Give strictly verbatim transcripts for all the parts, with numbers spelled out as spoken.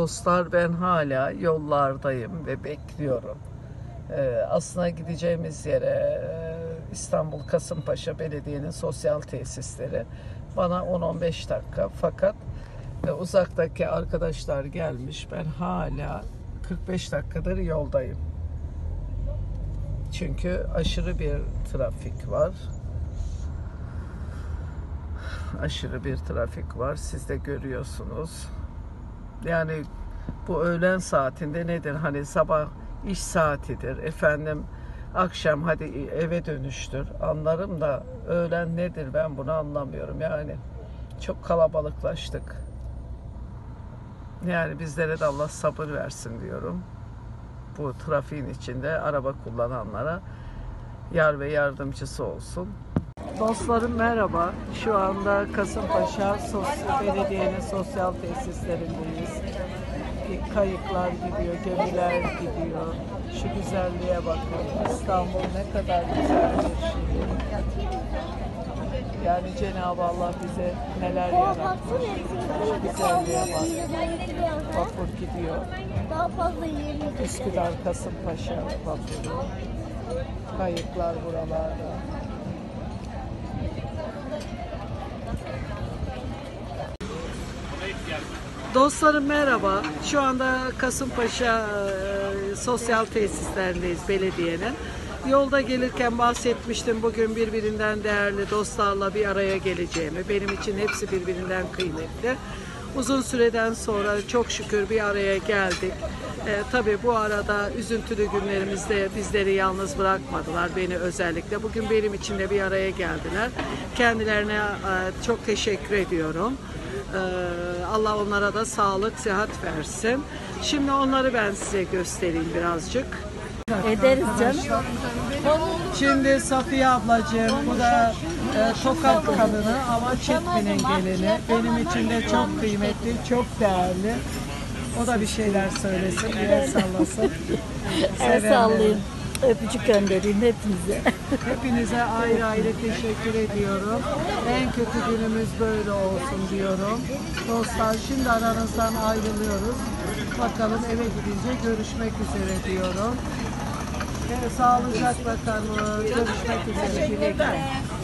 dostlar, ben hala yollardayım ve bekliyorum. Ee, aslında gideceğimiz yere İstanbul Kasımpaşa Belediye'nin sosyal tesisleri, bana on on beş dakika, fakat e, uzaktaki arkadaşlar gelmiş, ben hala kırk beş dakikadır yoldayım. Çünkü aşırı bir trafik var. Aşırı bir trafik var. Siz de görüyorsunuz. Yani bu öğlen saatinde nedir? Hani sabah iş saatidir. Efendim akşam hadi eve dönüştür. Anlarım da öğlen nedir? Ben bunu anlamıyorum. Yani çok kalabalıklaştık. Yani bizlere de Allah sabır versin diyorum. Bu trafiğin içinde araba kullananlara yar ve yardımcısı olsun. Dostlarım merhaba. Şu anda Kasımpaşa Sosyal Belediye'nin sosyal tesislerindeyiz. Kayıklar gidiyor, gemiler gidiyor. Şu güzelliğe bakın. İstanbul ne kadar güzel bir şehir. Yani Cenab-ı Allah bize neler yaratmış. Şu güzelliğe bak. Vapur gidiyor. Üsküdar Kasımpaşa vapuru. Kayıklar buralarda. Dostlarım merhaba. Şu anda Kasımpaşa e, sosyal tesislerindeyiz belediyenin. Yolda gelirken bahsetmiştim, bugün birbirinden değerli dostlarla bir araya geleceğimi. Benim için hepsi birbirinden kıymetli. Uzun süreden sonra çok şükür bir araya geldik. E, tabii bu arada üzüntülü günlerimizde bizleri yalnız bırakmadılar, beni özellikle. Bugün benim için de bir araya geldiler. Kendilerine e, çok teşekkür ediyorum. Allah onlara da sağlık, sıhhat versin. Şimdi onları ben size göstereyim birazcık. Ederiz canım. Şimdi Safiye ablacığım, bu da e, Tokat kadını ama Çetmi'nin gelini. Benim için de çok kıymetli, çok değerli. O da bir şeyler söylesin, bir el sallasın. El sallayayım. Öpücük göndereyim hepinize. Hepinize ayrı ayrı teşekkür ediyorum. En kötü günümüz böyle olsun diyorum. Dostlar, şimdi aranızdan ayrılıyoruz. Bakalım eve gidince görüşmek üzere diyorum. Ve sağlıcakla kalın. Görüşmek üzere. Güle.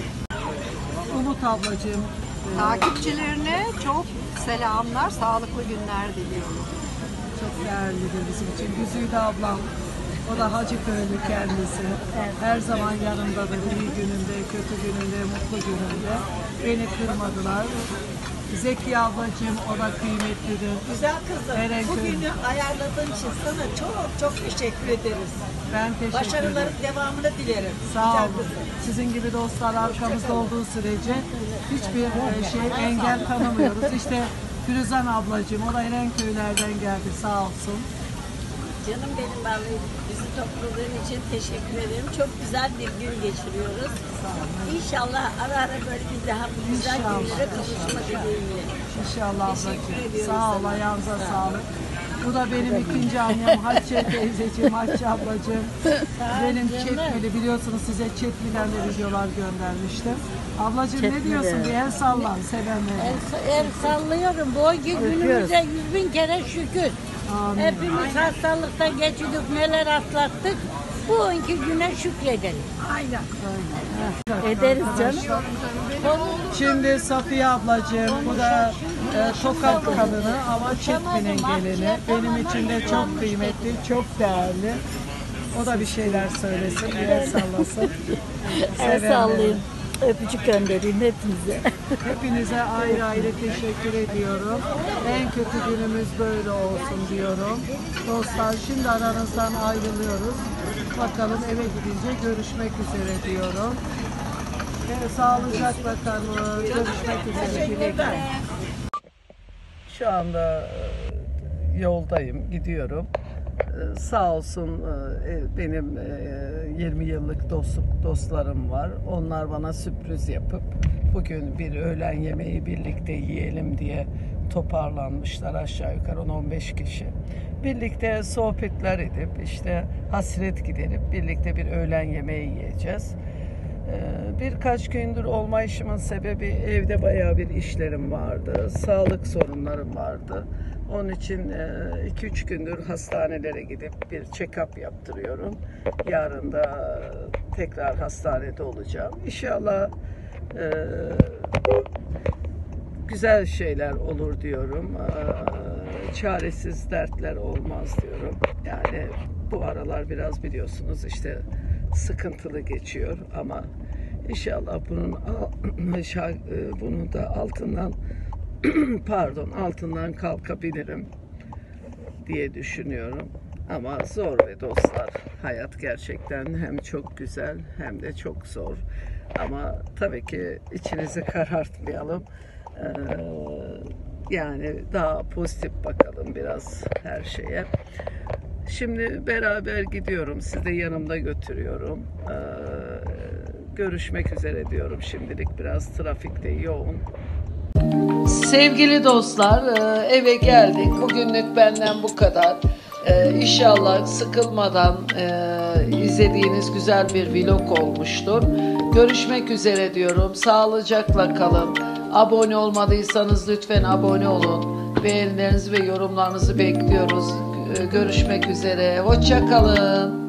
Umut ablacığım. Takipçilerine çok selamlar, sağlıklı günler diliyorum. Çok değerlidir bizim için. Güzide ablam. O da Hacıköylü kendisi. Her zaman yanımdadır. İyi gününde, kötü gününde, mutlu gününde. Beni kırmadılar. Zeki ablacığım, o da kıymetlidir. Güzel kızım, Erenköy. bugünü ayarladığın için sana çok çok teşekkür ederiz. Ben teşekkür ederim. Başarıların devamını dilerim. Sağ Güzel olun. kızım. Sizin gibi dostlar arkamızda olduğu sürece hiçbir e, şey engel tanımıyoruz. İşte Firuzan ablacığım, o da Erenköy'lerden geldi, sağ olsun. Canım benim, vallahi bizi topladığın için teşekkür ederim. Çok güzel bir gün geçiriyoruz. İnşallah ara ara böyle bir daha bu güzel İnşallah. günlere kavuşmak dileğiyle. İnşallah Teşekkür ablacığım. ediyoruz Sağ ol, sana. ayağınıza sağlık. Bu da benim ikinci annem Hatice teyzeciğim, Hatice ablacığım. Benim Çetmili, biliyorsunuz size Çetmi'den de videolar göndermiştim. Ablacığım ne Çetmili. diyorsun? Bir el sallan sevenlere. El, el sallıyorum. Bu günümüze yüz bin kere şükür. Amin. Hepimiz hastalıktan geçirdik, neler atlattık. Bu iki güne şükredelim. Ederiz canım. Şimdi Safiye ablacığım, bu da e, Tokat kadını ama Çetmi'nin gelini. Benim için de çok kıymetli, çok değerli. O da bir şeyler söylesin, bir el sallasın. El Sevenlere. sallayayım. Öpücük göndereyim hepinize. Hepinize ayrı ayrı teşekkür ediyorum. En kötü günümüz böyle olsun diyorum. Dostlar, şimdi aranızdan ayrılıyoruz. Bakalım eve gidince görüşmek üzere diyorum. Ve sağlıcakla kalın. Görüşmek üzere. Güle güle. Şu anda e, yoldayım, gidiyorum. E, Sağ olsun e, benim e, yirmi yıllık dostluk dostlarım var. Onlar bana sürpriz yapıp bugün bir öğlen yemeği birlikte yiyelim diye toparlanmışlar, aşağı yukarı on on beş kişi. Birlikte sohbetler edip işte hasret giderip birlikte bir öğlen yemeği yiyeceğiz. Ee, Birkaç gündür olmayışımın sebebi, evde bayağı bir işlerim vardı, sağlık sorunlarım vardı. Onun için iki üç gündür hastanelere gidip bir check-up yaptırıyorum. Yarın da tekrar hastanede olacağım. İnşallah e, güzel şeyler olur diyorum. E, çaresiz dertler olmaz diyorum. Yani bu aralar biraz biliyorsunuz işte sıkıntılı geçiyor ama İnşallah bunun bunun da altından pardon altından kalkabilirim diye düşünüyorum. Ama zor ve dostlar. Hayat gerçekten hem çok güzel hem de çok zor. Ama tabii ki içinizi karartmayalım. Ee, yani daha pozitif bakalım biraz her şeye. Şimdi beraber gidiyorum. Sizi de yanımda götürüyorum. Ee, görüşmek üzere diyorum. Şimdilik biraz trafikte yoğun. Sevgili dostlar, eve geldik. Bugünlük benden bu kadar. Ee, İnşallah sıkılmadan e, izlediğiniz güzel bir vlog olmuştur. Görüşmek üzere diyorum. Sağlıcakla kalın. Abone olmadıysanız lütfen abone olun. Beğenilerinizi ve yorumlarınızı bekliyoruz. Görüşmek üzere. Hoşça kalın.